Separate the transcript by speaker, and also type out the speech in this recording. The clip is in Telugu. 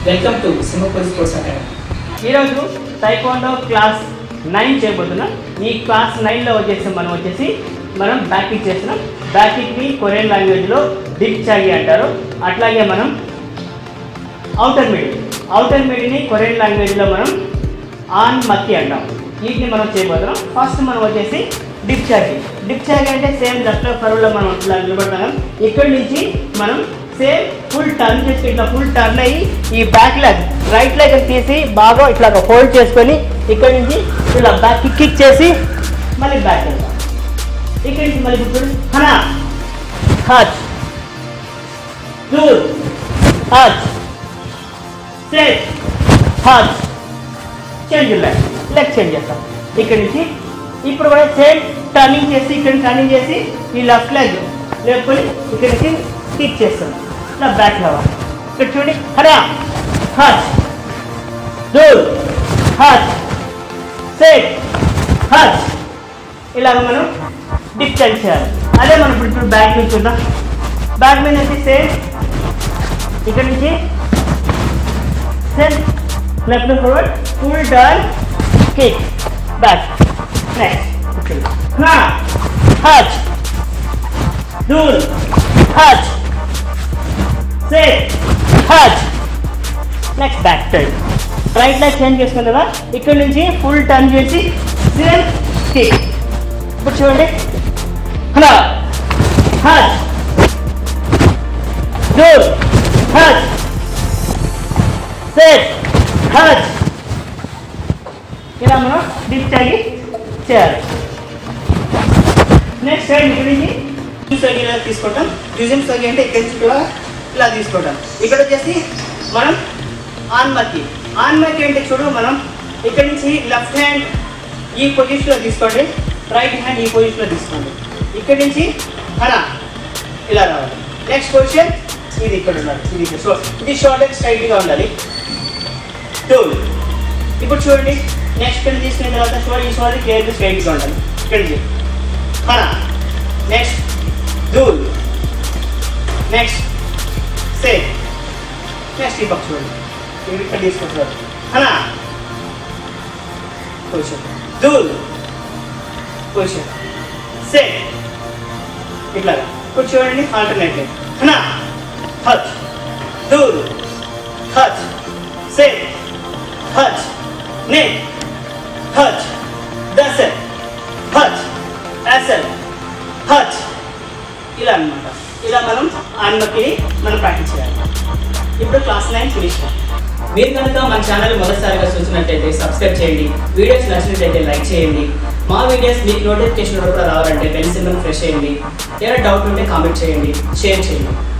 Speaker 1: Welcome to Simhapur sports academy.
Speaker 2: ఈరోజు టైక్వాండో క్లాస్ 9 చేయబోతున్నాం. ఈ క్లాస్ 9లో మనం బ్యాక్ కిక్ చేస్తున్నాం. బ్యాక్ కిక్ని కొరియన్ లాంగ్వేజ్లో డిప్ చాగి అంటారు. అట్లాగే మనం అవుటర్ మిడ్ని కొరియన్ లాంగ్వేజ్లో మనం ఆన్ మక్కి అంటాం. వీటిని మనం చేయబోతున్నాం. ఫస్ట్ మనం డిప్ చాగి అంటే సేమ్ లెఫ్ట్ ఫర్వ్లో మనం ఇట్లా నిలబడతాం. ఇక్కడి నుంచి మనం సేమ్ ఫుల్ టర్న్ చేసి ఇట్లా ఫుల్ టర్న్ అయ్యి ఈ బ్యాక్ లెగ్ రైట్ లెగ్ తీసి బాగా ఇట్లా హోల్డ్ చేసుకొని ఇక్కడి నుంచి ఇలా బ్యాక్ కిక్ చేసి మళ్ళీ బ్యాక్ వెళ్తాం. ఇక్కడి నుంచి మళ్ళీ ఇప్పుడు హనా హచ్ దూర్ హచ్ సెట్ హచ్ చేంజ్ లెగ్ చేంజ్ చేస్తాం. ఇక్కడి నుంచి ఇప్పుడు కూడా సేమ్ టర్నింగ్ చేసి ఇక్కడ టర్నింగ్ చేసి ఈ లెఫ్ట్ లెగ్ లేపుకొని ఇక్కడి నుంచి కిక్ చేస్తాం. ఇట్లా బ్యాక్ రావాలి. ఇక్కడ చూడండి హనా హచ్ దూర్ హచ్ సెట్ హచ్ ఇలాగ మనం డిప్ టర్న్ చేయాలి. అదే మనం ఇప్పుడు బ్యాక్ నుంచి చూద్దాం. బ్యాక్ మీద సేమ్ ఇక్కడ నుంచి same left forward full turn kick back. Next హనా హచ్ దూర్ హచ్ సెట్ హచ్. Next back turn. Right leg change చేసుకున్న కదా ఇక్కడ నుంచి ఫుల్ టర్న్ చేసి సేమ్ కిక్. ఇప్పుడు చూడండి హనా హచ్ దూర్ హచ్ సెట్ హచ్. ఇలా మనం డిప్ చాగి చేయాలి. నెక్స్ట్ సైడ్ ఇక్కడ నుంచి సాగి ఇలా తీసుకుంటాం. యూజింగ్ సాగి అంటే ఇక్కడ నుంచి ఇలా తీసుకుంటాం. ఇక్కడ మనం ఆన్ మక్కి అంటే చూడు మనం ఇక్కడ నుంచి లెఫ్ట్ హ్యాండ్ ఈ పొజిషన్లో తీసుకోండి, రైట్ హ్యాండ్ ఈ పొజిషన్లో తీసుకోండి. ఇక్కడ నుంచి హనా ఇలా రావాలి. నెక్స్ట్ పొజిషన్ ఇది ఇక్కడ ఉండాలి. ఇది షార్ట్ అండ్ స్ట్రైట్గా ఉండాలి. డూల్. ఇప్పుడు చూడండి నెక్స్ట్ తీసుకున్న తర్వాత ఈ షోల్డర్ క్లియర్గా స్ట్రైట్గా ఉండాలి. ఇక్కడ నుంచి హనా నెక్స్ట్ డూల్ నెక్స్ట్ సెట్ నెక్స్ట్ ఈ పక్క చూడండి ఇక్కడ తీసుకుంటున్నారు హనా పొజిషన్ డూల్ పొజిషన్ సెట్ ఇట్లాగా. ఇప్పుడు చూడండి ఆల్టర్నేటివ్ హనా హచ్ దూర్ హచ్ సెట్ హచ్ నెక్ హచ్ దసెల్ హచ్ అసెల్ హచ్ ఇలా అన్నమాట. ఇలా మనం ఆన్మక్కిని మనం ప్రాక్టీస్ చేయాలి. ఇప్పుడు క్లాస్ 9 ఫినిష్.
Speaker 1: మీరు కనుక మన ఛానల్ మొదటిసారిగా చూసినట్టయితే సబ్స్క్రైబ్ చేయండి. వీడియోస్ నచ్చినట్లయితే లైక్ చేయండి. మా వీడియోస్ మీకు నోటిఫికేషన్ కూడా రావాలంటే బెల్ సింబల్ ప్రెస్ చేయండి. ఏదైనా డౌట్ ఉంటే కామెంట్ చేయండి, షేర్ చేయండి.